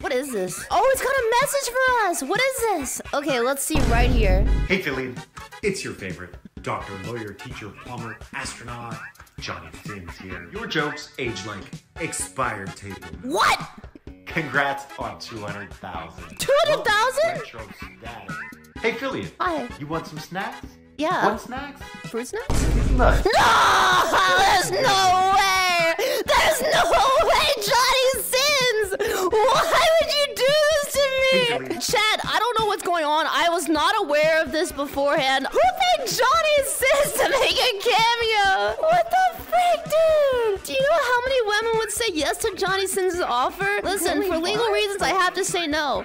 What is this? Oh, it's got a message for us. What is this? Okay, let's see right here. Hey, Filian. It's your favorite doctor, lawyer, teacher, plumber, astronaut, Johnny Sins here. Your jokes age like expired tape. What? Congrats on 200,000. 200,000? Retro status. Hey, Filian. Hi. You want some snacks? Yeah. What snacks? Fruit snacks? These nuts. No! There's no way! There's no way, Johnny Sins! Why would you do this to me? Chad, I don't know what's going on. I was not aware of this beforehand. Who picked Johnny Sins to make a cameo? What the frick, dude? Do you know how many women would say yes to Johnny Sins' offer? Listen, for legal reasons, I have to say no.